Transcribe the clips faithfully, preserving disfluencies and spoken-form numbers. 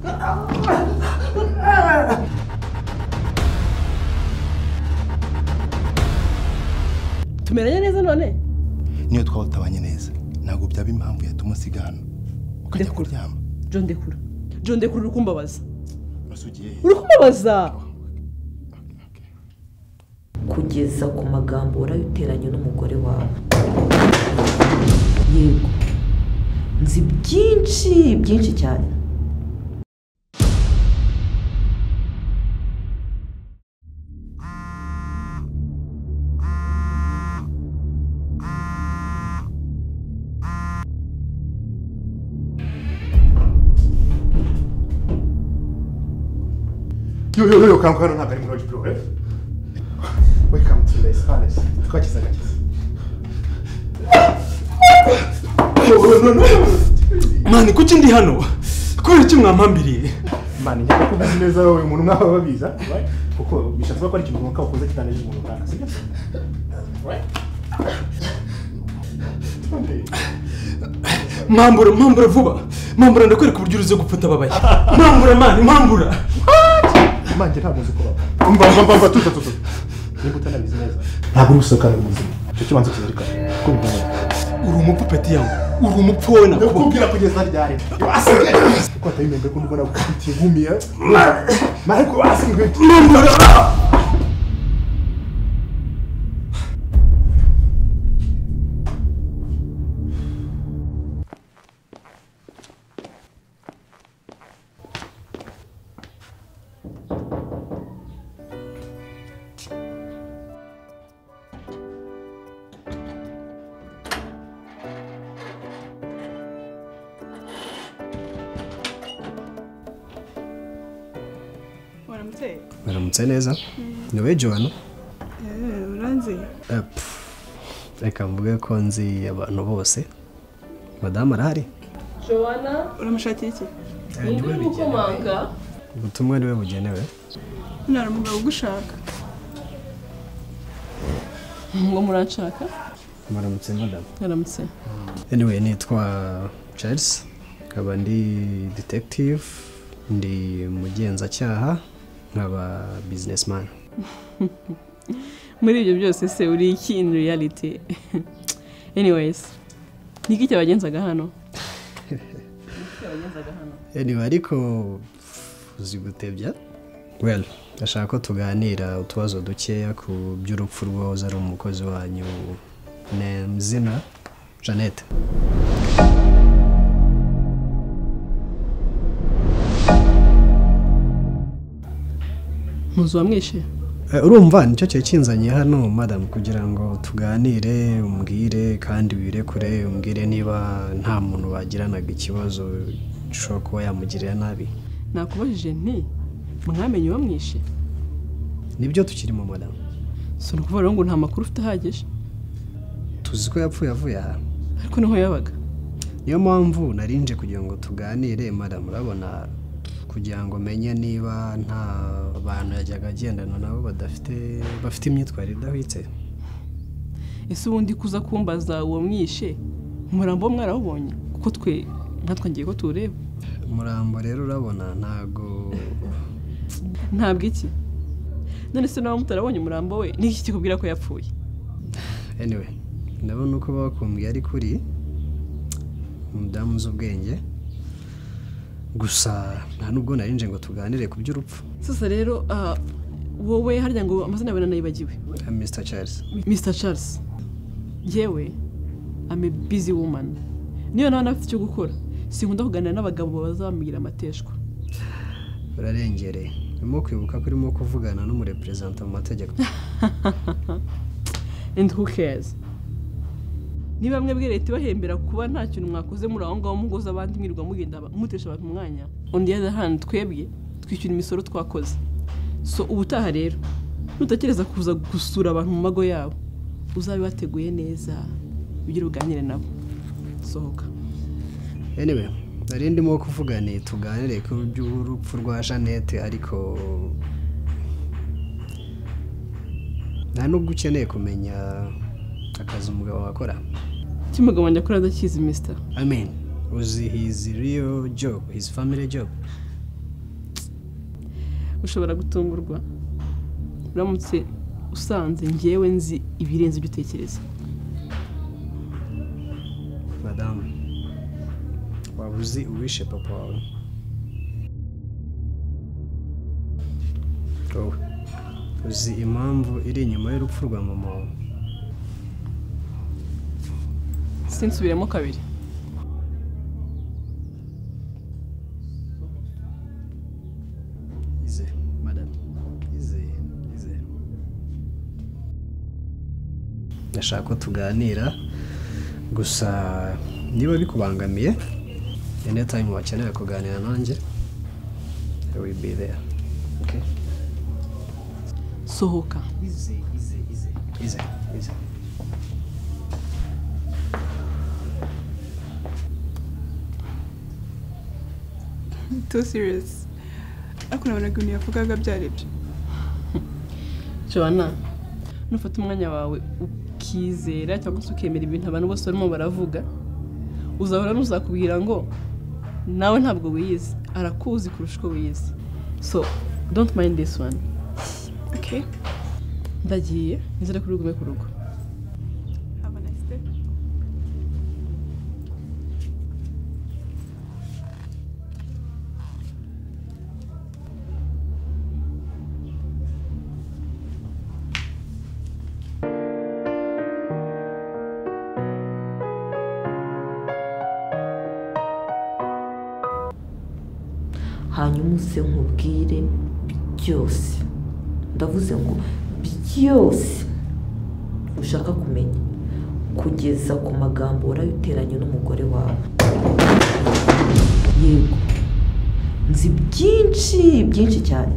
tumeranye neza none niyo twatabanye neza ntago byaba impamvu yatuma usigana ukajya kuryama. John Dekura John Dekura urukumbabaza basugiye urukumbabaza kugeza ku magambo urayuteranye n'umugore wawe. Yego nzi byinshi byinshi cyane. Yo yo yo come come ntabwo ari muri bro eh. Welcome to this palace. Twakiza gakiza. No no no. Mani kuki ndi hano? Kubera iki mwampambiriye? Mani njye ko uzi neza wowe umuntu mwaba babiza, right? Kuko bishatse ko ari ikintu mwaka ukoze kitaneje umuntu runaka, sibyo? Right? Mambura mambura vuba. Mambura ndakwereka uburyo uruze gupfuta babaye. Mambura mani mambura. Manje ntabwo uzi kuba. Umva umva umva tutu tutu. Niba utanabizi neza. Ntabwo urusokana mu buzima. Cyo kibanza kizirika. Ko mbona. Uri umupupeti yangu. Uri umupfona. Ndakubwira kugeza ryari. Asige. Ko atayimembe ko ndubona gukubitiye gumiya. Mariko asige. Mambura. Waramutse neza. Niwe Joana? Eh, uranzi? Eh, reka mvuge ko nzi abantu bose. Madame arahari? Joana, uramushakira iki? Niwe mukomanga. Ubutumwa niwe bugenewe. Nari umugabo ugushaka. Ngo muranshaka? Waramutse madame. Waramutse. Anyway, nitwa Charles. Kaba ndi detective, ndi mugenzacyaha. Nkaba businessman. Muri ibyo byose se uri iki in reality? Anyways, niki cyabagenzaga hano? Cyabagenzaga hano. Anyway, ariko uzi gutebya? Well, ndashaka ko tuganira utubazo dukeya ku by'urupfu rw'uwahoze ari umukozi wanyu Nemzina Jeannette. Muzo wamwishe? Urumva nicyo cyo kinzanye hano madam kugira ngo tuganire umbwire kandi birekure umbwire niba nta muntu bagiranaga ikibazo cyo kuba yamugirira nabi. Nakubajije nti mwamenye wamwishe? Nibyo tukirimo madam. So nukuvuga ngo nta makuru ufite ahagije. Tuzi ko yapfuye avuye aha. Ariko niho yabaga. Niyo mpamvu narinje kugira ngo tuganire madam urabona kugira ngo menye niba nta bantu yajyaga agendana nabo badafite bafite imyitwarire idahwitse. Ese ubundi kuza kumbaza uwo mwishe umurambo mwarabonye kuko twe natwe ngiye ko tureba. Umurambo rero urabona ntago ntabwo iki. None se nawe mutarabonye umurambo we niki kikubwira ko yapfuye? Anyway, ndabona uko bakumbwiye ari kuri umudamu z'ubwenge. Gusa nta nubwo narinje ngo tuganire ku by'urupfu. Sasa rero uh, wowe harya ngo amazina yawe nayibagiwe. Mister Charles. Mister Charles. Yewe I'm a busy woman. Niyo nawe nafite icyo gukora. Sinkunda kuganira n'abagabo bazamugira amateshwa. Urarengereye. Urimo kwibuka ko urimo kuvugana n'umurepresenta mu mategeko. And who cares? Niba mwebwe leta bahembera kuba nta kintu mwakoze muri aho ngaho mugoza abandi mwirirwa mugenda mutesha abantu umwanya. On the other hand twebwe twishyura imisoro twakoze. So ubutaha rero nutakereza kuza gusura abantu mu mago yabo uzabe wateguye neza ugira uganire nabo. Sohoka. Anyway, nari ndimo kuvuga ni tuganire ku by'urupfu rwa Jeannette ariko nta nubwo ukeneye kumenya akazi umugabo wakora. Kimugabo njya dakizi mister. I mean, was his real job, his family job? ushobora gutungurwa uramutse usanze njyewe nzi ibirenze ibyo utekereza. Madame, waba uzi uwishe papa wawe? Wowe uzi impamvu iri inyuma y'urupfu rwa mama wawe? Sinsubiremo kabiri. Ize, madame. Ize, ize. Ndashaka ko tuganira gusa niba bikubangamiye anytime wakenera kuganira nanjye I will be there. Okay? Sohoka. Ize, ize, ize. Ize, ize. Too serious. Ariko nabonaga ibintu yavugaga byari byo. Joanna, nufata umwanya wawe ukizera cyangwa se ukemera ibintu abantu bose barimo baravuga, uzahora n'uzakubwira ngo nawe ntabwo wiyizi, arakuzi kurusha uko wiyizi. So, don't mind this one. Okay. Ndagiye, nizere kuri ugume ku rugo. Have a nice day. hanyuma use nkubwire byose, ndavuze ngo byose ushaka kumenya kugeza ku magambo warayuteranye n'umugore wawe. Yego, nzi byinshi byinshi cyane.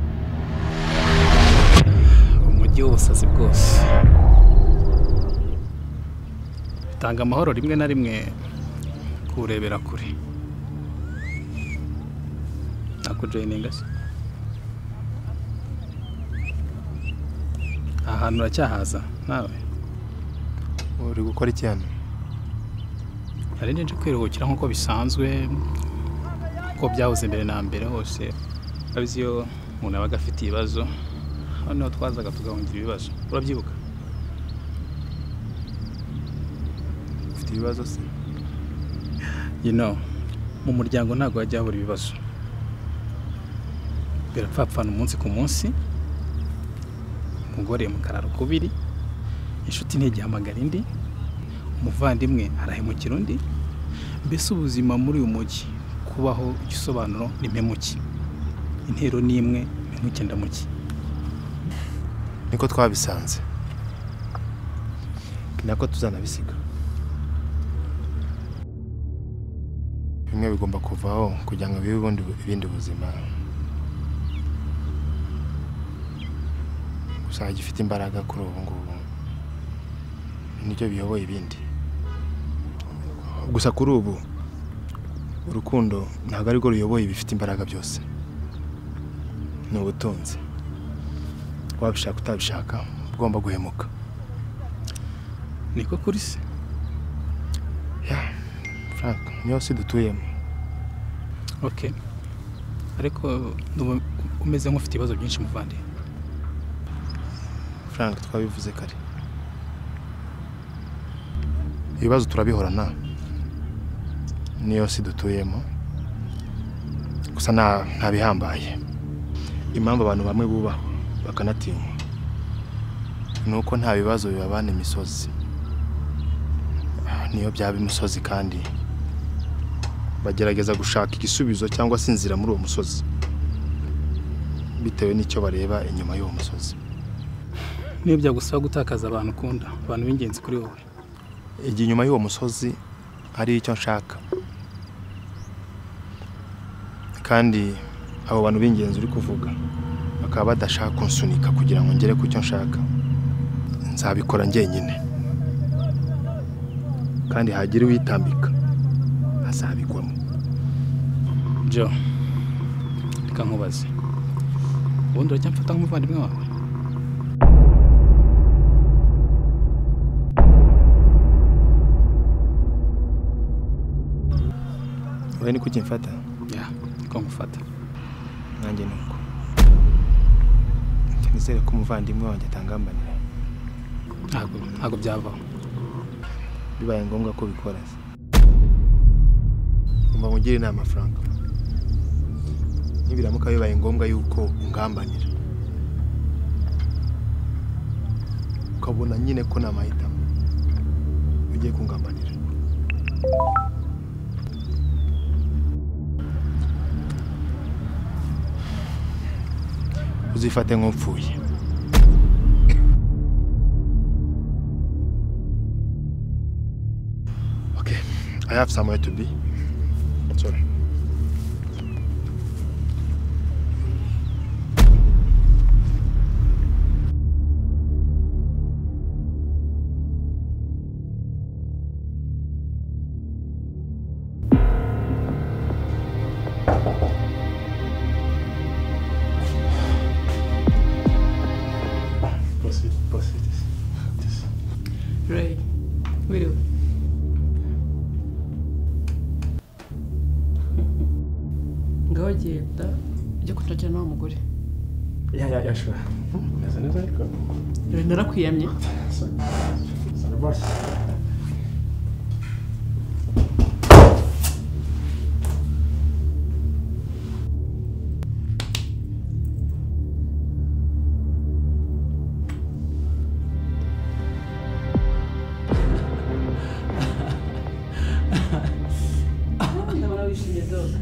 Umujyi w'ubusazi bwose bitanga amahoro rimwe na rimwe kurebera kure. Nakujoyininga se ahantu uracyahaza nawe? Uri gukora iki hano? Ari nje kwiruhukira nkuko bisanzwe, ko byahoze mbere na mbere hose. Abizi yo umuntu abaga afite ibibazo, hano twazaga tugahungira ibibazo. Urabyibuka? Ufite ibibazo se? You know, mu muryango ntago hajya habura ibibazo. Birapfapfana umunsi ku munsi, umugore mukararo kubiri, inshuti ntigihamagara indi, umuvandimwe arahemukira undi. Mbese ubuzima muri uyu mujyi kubaho igisobanuro ni mpemuki. Intero ni imwe, mpemuki ndamuki. Niko twabisanze, nako tuzanabisiga. Bimwe bigomba kuvaho kugira ngo bibe ubundi ibindi buzima. Gusa gifite imbaraga kuri ubu ngubu nicyo biyoboye ibindi. Gusa kuri ubu urukundo ntabwo ari rwo ruyoboye ibifite imbaraga byose. Ni ubutunzi. Wabishaka utabishaka ugomba guhemuka. Niko kuri se? Ya, Frank, niyo si dutuyemo. Okay. Ariko umeze nk'ufite ibibazo byinshi muvandi. Frank, twabivuze kare. Ibibazo turabihorana. Niyo si dutuyemo. Gusa nta nta bihambaye. Impamvu abantu bamwe bubaho bakanatinya nuko nta bibazo bibabana imisozi. Niyo byaba imisozi kandi bagerageza gushaka igisubizo cyangwa se inzira muri uwo musozi bitewe n'icyo bareba inyuma y'uwo musozi. Niyo byagusaba gutakaza abantu ukunda, abantu b'ingenzi kuri wowe. Igihe inyuma y'uwo musozi ari icyo nshaka, kandi abo bantu b'ingenzi uri kuvuga bakaba badashaka kunsunika kugira ngo ngere ku cyo nshaka, nzabikora njyenyine. Kandi hagira witambika azabigwamo. Jo, reka nkubaze, ubundi urajya mfata nk'umuvandimwe wawe? Wewe ni kuki mfata? Ya, niko ngufata. Nanjye nuko. nizere ko umuvandimwe wanjye atangambanira. ntabwo ntabwo byavaho. Bibaye ngombwa ko bikora se. Umva mugire inama Frank. Nibiramuka bibaye ngombwa yuko ungambanira. Ukabona nyine ko namahitamo. Ugiye kungambanira. Uzifate nk'upfuye. Okay, I have somewhere to be. Sorry. Proceed, proceed. This. Ray, Ubwiru. Ngaho genda ujye kunshakira n'uwo mugore. Yeah, yeah, yeah, sure. Neza neza ariko. Ray, narakwiyamye. Sana boss. Ndabona wishimye doga.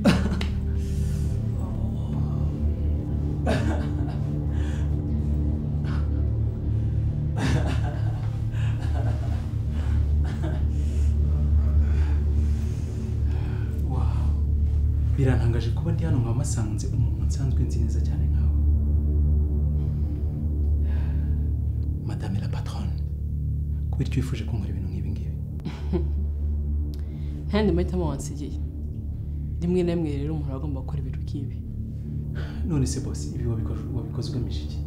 Birantangaje kuba ndi hano nkamasanze umuntu nsanzwe nzi neza cyane nkawe. Madame la patronne. Kubera icyo wifuje kunkora ibintu nk'ibi ngibi. Ntandi mahitamo wansigiye. Rimwe na rimwe rero umuntu agomba gukora ibintu nk'ibi. None se boss, ibi wabikoze wabikoze ugamije iki?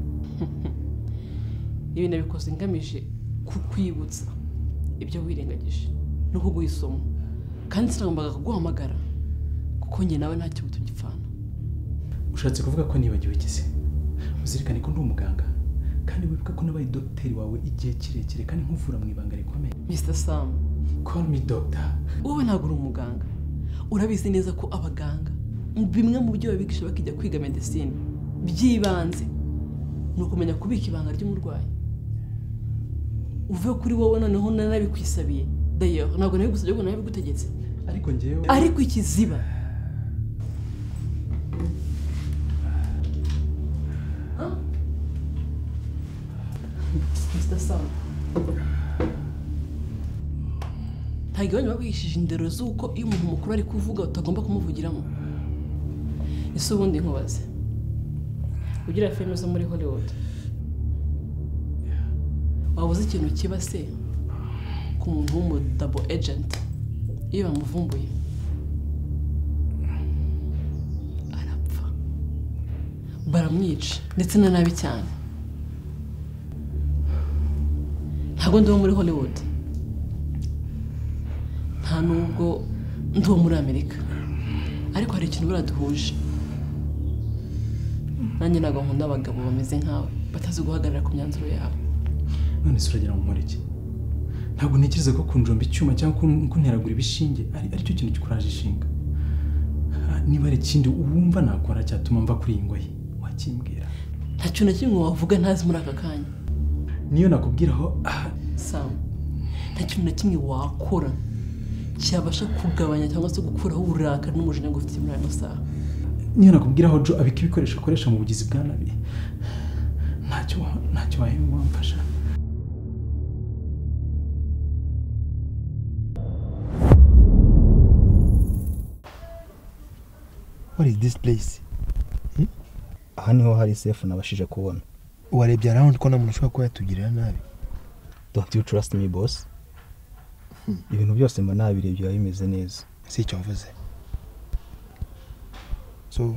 Ibi nabikoze ngamije kukwibutsa ibyo wirengagije no kuguha isomo. Kandi sinagombaga kuguhamagara kuko njye nawe nta cyo tugipfana. Ushatse kuvuga ko nibagiwe iki se? Uzirikane ko ndi umuganga kandi wibuka ko nabaye docteur wawe igihe kirekire kandi nkuvura mu ibanga rikomeye. Mister Sam, Call me doctor. wowe ntabwo uri umuganga. Urabizi neza ko abaganga bimwe mu byo babigisha bakijya kwiga medicine byibanze ni ukumenya kubika ibanga ry'umurwayi. Uve kuri wowe noneho nanabikwisabiye. D'ailleurs, ntabwo nabigusabye ko nabigutegetse. Ariko ngewe Ariko ikiziba. Mister Sam, ntabwo banyuma bigishije indero z'uko iyo umuntu mukuru ari kuvuga utagomba kumuvugiramo. Ese ubundi nkubaze, ugira filime zo muri Hollywood, wabuze ikintu kiba se ku muntu w'umu double agent iyo bamuvumbuye arapfa, baramwica ndetse na nabi cyane. Ntabwo ndi wo muri Hollywood, nta nubwo ndi wo muri Amerika, ariko hari ikintu baraduhuje. Nanjye ntabwo nkunda abagabo bameze nkawe batazi guhagarara ku myanzuro yabo. none se uragira ngo nkore iki? Ntabwo ntekereza ko kunjomba icyuma cyangwa kunteragura ibishinge ari aricyo kintu gikuraje ishinga. Niba ari ikindi wumva nakora cyatuma mva kuri iyi ngoyi wakimbwira. Nta kintu na kimwe wavuga ntazi muri aka kanya. Niyo nakubwiraho Sam, nta kintu na kimwe wakora cyabasha kugabanya cyangwa se gukuraho uburakari n'umujinya ngo ufite muri aya masaha. Niyo nakubwiraho Jo abika ibikoresho akoresha mu bugizi bwa nabi. Ntacyo ntacyo wahema wamfasha. What is this place? Hmm? Aha niho hari safe nabashije kubona. Warebye around ko namuntu ushobora kuba yatugirira nabi. Don't you trust me, boss? Hmm. Ibintu byose mba nabirebye bimeze neza. Si icyo mvuze. So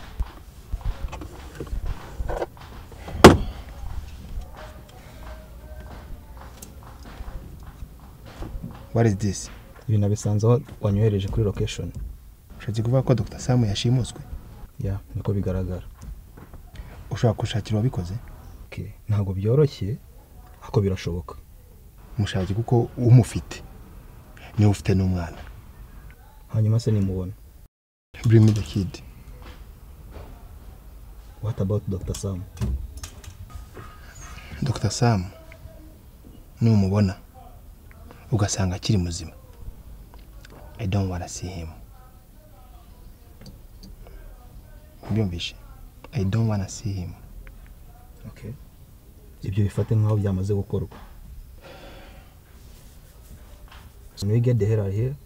What is this? Ibi nabisanze wanyohereje kuri location. Ushatse kuvuga ko Doctor Sam yashimuswe? Yeah, niko bigaragara. ushaka kushakira wabikoze? Okay, ntabwo byoroshye ako birashoboka. Mushaki kuko umufite niwe ufite n'umwana. Hanyuma se nimubona. Bring me the kid. What about Doctor Sam? Doctor Sam numubona ugasanga akiri muzima, I don't want to see him. Byumvishe, I don't want to see him. Okay. Ibyo bifate nkaho byamaze gukorwa. So when we get the hell out of here,